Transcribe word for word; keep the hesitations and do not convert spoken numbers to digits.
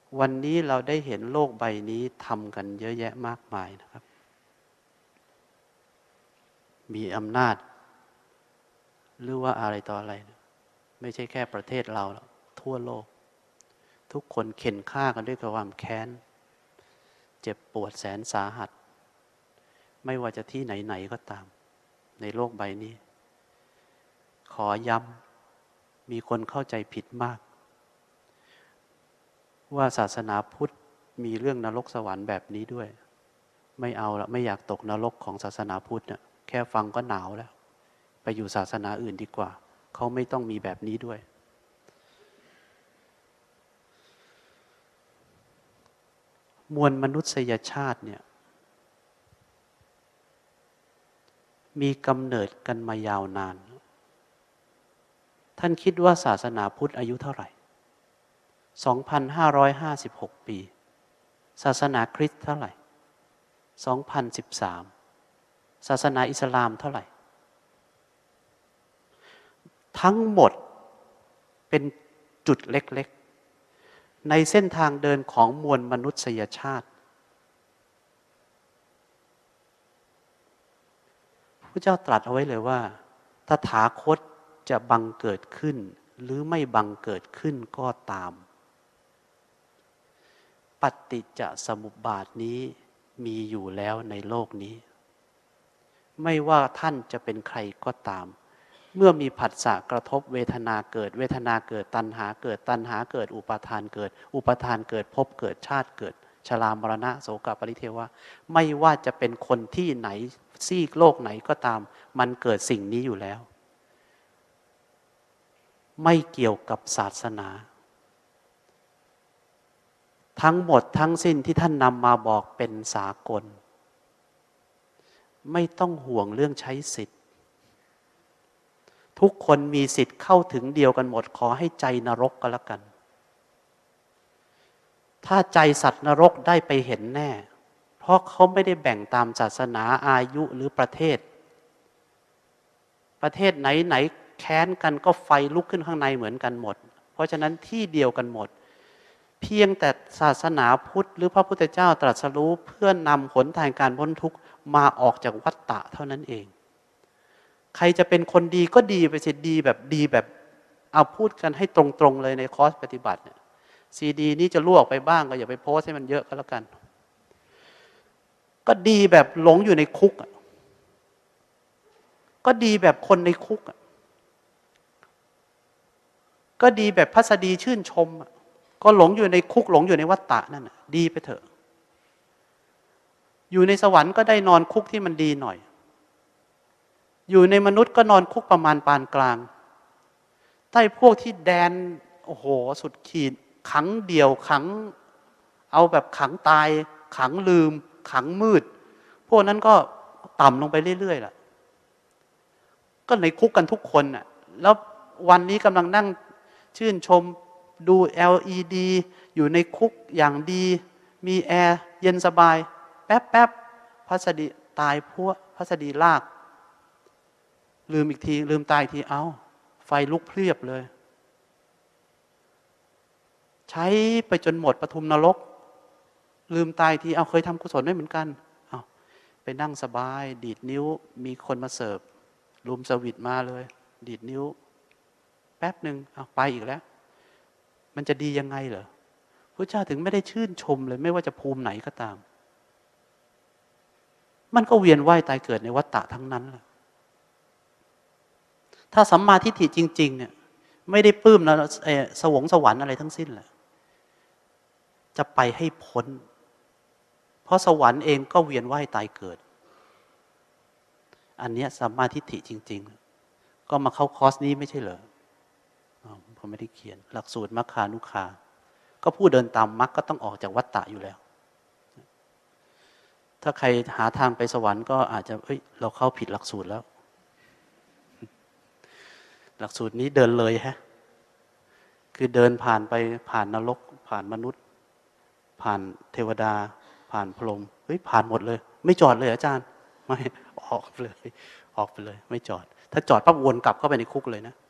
วันนี้เราได้เห็นโลกใบนี้ทำกันเยอะแยะมากมายนะครับมีอำนาจหรือว่าอะไรต่ออะไรไม่ใช่แค่ประเทศเราหรอกทั่วโลกทุกคนเข็นฆ่ากันด้วยความแค้นเจ็บปวดแสนสาหัสไม่ว่าจะที่ไหนๆก็ตามในโลกใบนี้ขอย้ำมีคนเข้าใจผิดมากว่าศาสนาพุทธมีเรื่องนรกสวรรค์แบบนี้ด้วยไม่เอาละไม่อยากตกนรกของศาสนาพุทธเนี่ยแค่ฟังก็หนาวแล้วไปอยู่ศาสนาอื่นดีกว่าเขาไม่ต้องมีแบบนี้ด้วยมวลมนุษยชาติเนี่ยมีกำเนิดกันมายาวนานท่านคิดว่าศาสนาพุทธอายุเท่าไหร่ สองพันห้าร้อยห้าสิบหก ปีศาสนาคริสต์เท่าไหร่ สองพันสิบสาม ศาสนาอิสลามเท่าไหร่ทั้งหมดเป็นจุดเล็กๆในเส้นทางเดินของมวลมนุษยชาติพระเจ้าตรัสเอาไว้เลยว่าตถาคตจะบังเกิดขึ้นหรือไม่บังเกิดขึ้นก็ตามปฏิจจสมุปบาทนี้มีอยู่แล้วในโลกนี้ไม่ว่าท่านจะเป็นใครก็ตามเมื่อมีผัสสะกระทบเวทนาเกิดเวทนาเกิดตัณหาเกิดตัณหาเกิดอุปาทานเกิดอุปาทานเกิดภพเกิดชาติเกิดชรามรณะโสกปริเทวะไม่ว่าจะเป็นคนที่ไหนซีกโลกไหนก็ตามมันเกิดสิ่งนี้อยู่แล้วไม่เกี่ยวกับศาสนาทั้งหมดทั้งสิ้นที่ท่านนำมาบอกเป็นสากลไม่ต้องห่วงเรื่องใช้สิทธิ์ทุกคนมีสิทธิ์เข้าถึงเดียวกันหมดขอให้ใจนรกก็แล้วกันถ้าใจสัตว์นรกได้ไปเห็นแน่เพราะเขาไม่ได้แบ่งตามศาสนาอายุหรือประเทศประเทศไหนไหนแค้นกันก็ไฟลุกขึ้นข้างในเหมือนกันหมดเพราะฉะนั้นที่เดียวกันหมดเพียงแต่ศาสนาพุทธหรือพระพุทธเจ้าตรัสรู้เพื่อนำหนทางการพ้นทุกข์มาออกจากวัฏฏะเท่านั้นเองใครจะเป็นคนดีก็ดีไปสิดีแบบดีแบบเอาพูดกันให้ตรงๆเลยในคอร์สปฏิบัติเนี่ยซีดีนี้จะลวกไปบ้างก็อย่าไปโพสให้มันเยอะก็แล้วกันก็ดีแบบหลงอยู่ในคุกก็ดีแบบคนในคุกก็ดีแบบพัสดีชื่นชมก็หลงอยู่ในคุกหลงอยู่ในวัฏฏะนั่นน่ะดีไปเถอะอยู่ในสวรรค์ก็ได้นอนคุกที่มันดีหน่อยอยู่ในมนุษย์ก็นอนคุกประมาณปานกลางใต้พวกที่แดนโอ้โหสุดขีดขังเดี่ยวขังเอาแบบขังตายขังลืมขังมืดพวกนั้นก็ต่ำลงไปเรื่อยๆล่ะก็ในคุกกันทุกคนน่ะแล้ววันนี้กำลังนั่งชื่นชมดู แอล อี ดี อยู่ในคุกอย่างดีมีแอร์เย็นสบายแป๊บๆพัสดีตายพวกพัสดีลากลืมอีกทีลืมตายทีเอ้าไฟลุกเพลียบเลยใช้ไปจนหมดปทุมนรกลืมตายทีเอาเคยทำกุศลไม่เหมือนกันเอาไปนั่งสบายดีดนิ้วมีคนมาเสิร์ฟรูมเซอร์วิสมาเลยดีดนิ้วแป๊บหนึ่งเอาไปอีกแล้วมันจะดียังไงเหรอพระเจ้าถึงไม่ได้ชื่นชมเลยไม่ว่าจะภูมิไหนก็ตามมันก็เวียนว่ายตายเกิดในวัฏฏะทั้งนั้นแหละถ้าสัมมาทิฏฐิจริงๆเนี่ยไม่ได้ปลื้มนะสวงสวรรค์อะไรทั้งสิ้นแหละจะไปให้พ้นเพราะสวรรค์เองก็เวียนว่ายตายเกิดอันนี้สัมมาทิฏฐิจริงๆก็มาเข้าคอร์สนี้ไม่ใช่เหรอผมไม่ได้เขียนหลักสูตรมัคคานุคาก็ผู้เดินตามมรรคก็ต้องออกจากวัฏฏะอยู่แล้วถ้าใครหาทางไปสวรรค์ก็อาจจะเอ้ยเราเข้าผิดหลักสูตรแล้วหลักสูตรนี้เดินเลยฮะคือเดินผ่านไปผ่านนรกผ่านมนุษย์ผ่านเทวดาผ่านพรหมเฮ้ยผ่านหมดเลยไม่จอดเลยอาจารย์ไม่ออกเลยออกไปเลยไม่จอดถ้าจอดปั๊บวนกลับเข้าไปในคุกเลยนะ